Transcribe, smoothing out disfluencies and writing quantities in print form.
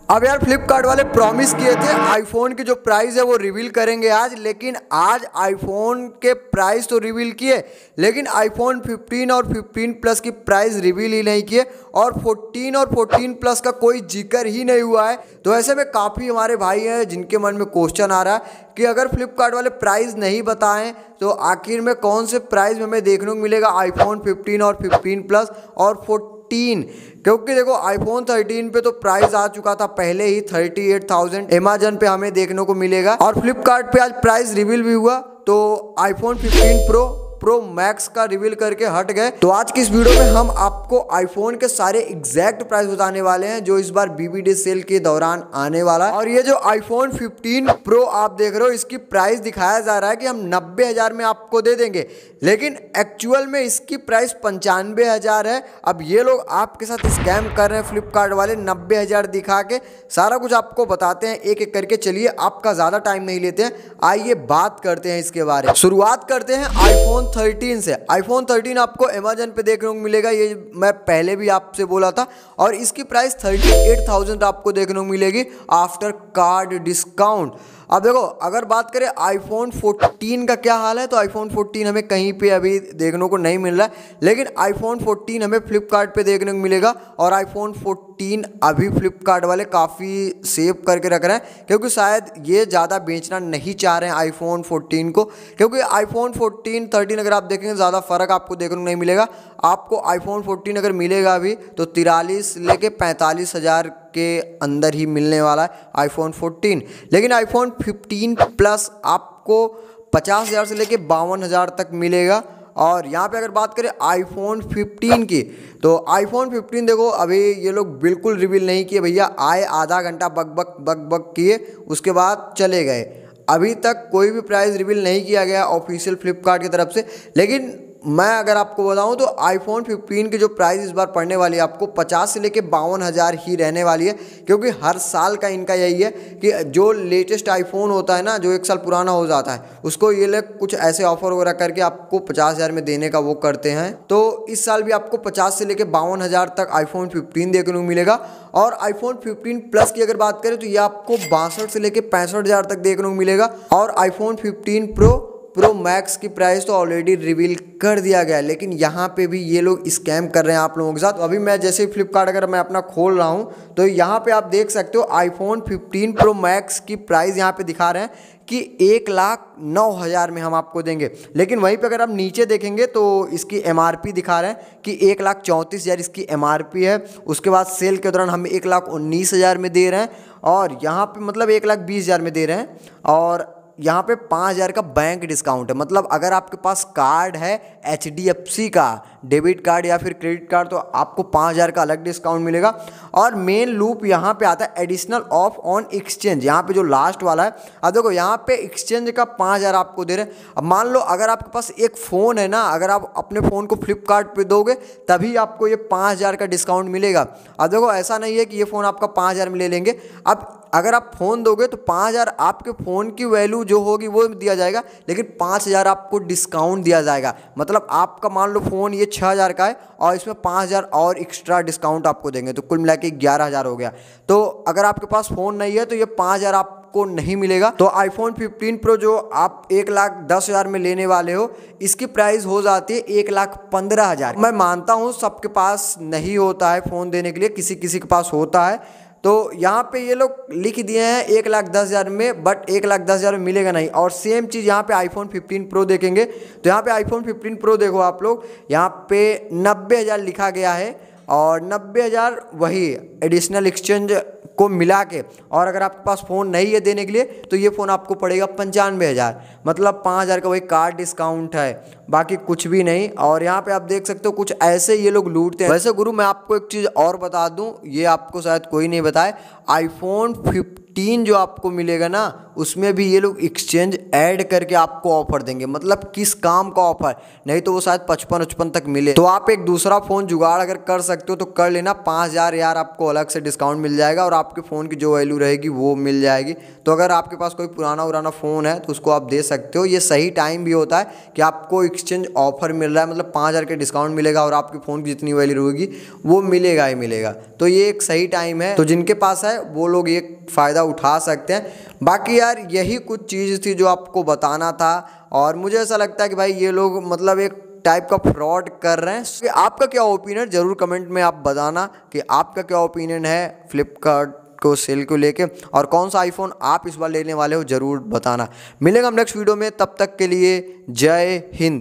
अब यार फ्लिपकार्ट वाले प्रॉमिस किए थे आईफोन की जो प्राइस है वो रिवील करेंगे आज, लेकिन आज आईफोन के प्राइस तो रिवील किए, लेकिन आईफोन 15 और 15 प्लस की प्राइस रिवील ही नहीं किए और 14 और 14 प्लस का कोई जिक्र ही नहीं हुआ है। तो ऐसे में काफ़ी हमारे भाई हैं जिनके मन में क्वेश्चन आ रहा है कि अगर फ्लिपकार्ट वाले प्राइस नहीं बताएं तो आखिर में कौन से प्राइस हमें देखने को मिलेगा आईफोन 15 और 15 प्लस और 14। क्योंकि देखो आईफोन 13 पे तो प्राइस आ चुका था पहले ही 38,000, अमेजन पे हमें देखने को मिलेगा और फ्लिपकार्ट पे आज प्राइस रिवील भी हुआ। तो आईफोन 15 प्रो मैक्स का रिवील करके हट गए। तो आज की इस वीडियो में हम आपको आईफोन के सारे एग्जैक्ट प्राइस बताने वाले हैं जो इस बार बीबीडी सेल के दौरान आने वाला है। और ये जो आईफोन 15 प्रो आप देख रहे हो इसकी प्राइस दिखाया जा रहा है कि हम 90,000 में आपको दे देंगे, लेकिन एक्चुअल में इसकी प्राइस 95,000 है। अब ये लोग आपके साथ स्कैम कर रहे हैं फ्लिपकार्ट वाले, 90,000 दिखा के सारा कुछ आपको बताते हैं एक एक करके। चलिए आपका ज़्यादा टाइम नहीं लेते हैं, आइए बात करते हैं इसके बारे में। शुरुआत करते हैं आईफोन 13 से। आईफोन 13 आपको अमेजन पे देखने को मिलेगा, ये मैं पहले भी आपसे बोला था, और इसकी प्राइस 38,000 आपको देखने को मिलेगी आफ्टर कार्ड डिस्काउंट। अब देखो अगर बात करें आईफोन 14 का क्या हाल है, तो आईफोन 14 हमें कहीं पे अभी देखने को नहीं मिल रहा है, लेकिन आईफोन 14 हमें फ्लिपकार्ट पे देखने को मिलेगा। और आईफोन 14 अभी फ्लिपकार्ट वाले काफ़ी सेव करके रख रहे हैं क्योंकि शायद ये ज़्यादा बेचना नहीं चाह रहे हैं आईफोन 14 को, क्योंकि आईफोन 14 13 अगर आप देखेंगे ज़्यादा फ़र्क आपको देखने को नहीं मिलेगा। आपको आईफोन 14 अगर मिलेगा अभी तो 43 लेके 45,000 के अंदर ही मिलने वाला है आईफोन 14। लेकिन आईफोन 15 प्लस आपको 50,000 से लेके 52,000 तक मिलेगा। और यहाँ पे अगर बात करें आईफोन 15 की, तो आईफोन 15 देखो अभी ये लोग बिल्कुल रिवील नहीं किए भैया, आए आधा घंटा बक किए उसके बाद चले गए। अभी तक कोई भी प्राइस रिवील नहीं किया गया ऑफिशियल फ्लिपकार्ट की तरफ से। लेकिन मैं अगर आपको बताऊं तो आईफोन 15 की जो प्राइस इस बार पड़ने वाली है आपको 50 से लेके 52,000 ही रहने वाली है, क्योंकि हर साल का इनका यही है कि जो लेटेस्ट आईफोन होता है ना, जो एक साल पुराना हो जाता है, उसको ये लोग कुछ ऐसे ऑफर वगैरह करके आपको 50,000 में देने का वो करते हैं। तो इस साल भी आपको 50 से लेके 52,000 तक आईफोन 15 देखने को मिलेगा। और आईफोन 15 प्लस की अगर बात करें तो ये आपको 62 से लेके 65,000 तक देखने को मिलेगा। और आईफोन 15 प्रो मैक्स की प्राइस तो ऑलरेडी रिवील कर दिया गया है, लेकिन यहाँ पे भी ये लोग स्कैम कर रहे हैं आप लोगों के साथ। तो अभी मैं जैसे फ्लिपकार्ट अगर मैं अपना खोल रहा हूँ तो यहाँ पे आप देख सकते हो आईफोन 15 प्रो मैक्स की प्राइस यहाँ पे दिखा रहे हैं कि 1,09,000 में हम आपको देंगे, लेकिन वहीं पे अगर आप नीचे देखेंगे तो इसकी MRP दिखा रहे हैं कि 1,34,000 इसकी MRP है। उसके बाद सेल के दौरान हम 1,19,000 में दे रहे हैं, और यहाँ पे मतलब 1,20,000 में दे रहे हैं। और यहाँ पे 5,000 का बैंक डिस्काउंट है, मतलब अगर आपके पास कार्ड है HDFC का डेबिट कार्ड या फिर क्रेडिट कार्ड तो आपको 5,000 का अलग डिस्काउंट मिलेगा। और मेन लूप यहाँ पे आता है एडिशनल ऑफ ऑन एक्सचेंज, यहाँ पे जो लास्ट वाला है। अब देखो यहाँ पे एक्सचेंज का 5,000 आपको दे रहे हैं। अब मान लो अगर आपके पास एक फ़ोन है ना, अगर आप अपने फ़ोन को फ्लिपकार्ट पे दोगे तभी आपको ये 5,000 का डिस्काउंट मिलेगा। अब देखो ऐसा नहीं है कि ये फ़ोन आपका 5,000 में ले लेंगे। अब अगर आप फ़ोन दोगे तो 5,000 आपके फ़ोन की वैल्यू जो होगी वो दिया जाएगा, लेकिन 5,000 आपको डिस्काउंट दिया जाएगा। मतलब आपका मान लो फ़ोन ये 6,000 का है और इसमें 5,000 और एक्स्ट्रा डिस्काउंट आपको देंगे, तो कुल मिला के 11,000 हो गया। तो अगर आपके पास फ़ोन नहीं है तो ये 5,000 आपको नहीं मिलेगा। तो आईफोन 15 प्रो जो आप 1,10,000 में लेने वाले हो, इसकी प्राइस हो जाती है 1,15,000। मैं मानता हूँ सबके पास नहीं होता है फ़ोन देने के लिए, किसी किसी के पास होता है। तो यहाँ पे ये लोग लिख दिए हैं 1,10,000 में, बट 1,10,000 में मिलेगा नहीं। और सेम चीज़ यहाँ पे आईफोन 15 प्रो देखेंगे तो यहाँ पे आईफोन 15 प्रो देखो आप लोग, यहाँ पे 90,000 लिखा गया है, और 90,000 वही एडिशनल एक्सचेंज को मिला के। और अगर आपके पास फ़ोन नहीं है देने के लिए तो ये फ़ोन आपको पड़ेगा 95,000, मतलब 5,000 का वही कार्ड डिस्काउंट है, बाकी कुछ भी नहीं। और यहाँ पे आप देख सकते हो कुछ ऐसे ये लोग लूटते हैं। वैसे गुरु मैं आपको एक चीज़ और बता दूं, ये आपको शायद कोई नहीं बताए, आईफोन 15 जो आपको मिलेगा ना उसमें भी ये लोग एक्सचेंज ऐड करके आपको ऑफर देंगे। मतलब किस काम का ऑफर, नहीं तो वो शायद 55 तक मिले। तो आप एक दूसरा फ़ोन जुगाड़ अगर कर सकते हो तो कर लेना, 5,000 यार आपको अलग से डिस्काउंट मिल जाएगा और आपके फ़ोन की जो वैल्यू रहेगी वो मिल जाएगी। तो अगर आपके पास कोई पुराना फ़ोन है तो उसको आप दे सकते हो। ये सही टाइम भी होता है कि आपको एक्सचेंज ऑफर मिल रहा है, मतलब 5,000 के डिस्काउंट मिलेगा और आपके फ़ोन की जितनी वैल्यू रहेगी वो मिलेगा ही मिलेगा। तो ये एक सही टाइम है, तो जिनके पास है वो लोग ये फ़ायदा उठा सकते हैं। बाकी यार यही कुछ चीज़ थी जो आपको बताना था, और मुझे ऐसा लगता है कि भाई ये लोग मतलब एक टाइप का फ्रॉड कर रहे हैं। कि आपका क्या ओपिनियन, ज़रूर कमेंट में आप बताना कि आपका क्या ओपिनियन है फ्लिपकार्ट को सेल को लेके, और कौन सा आईफोन आप इस बार लेने वाले हो ज़रूर बताना। मिलेंगे हम नेक्स्ट वीडियो में, तब तक के लिए जय हिंद।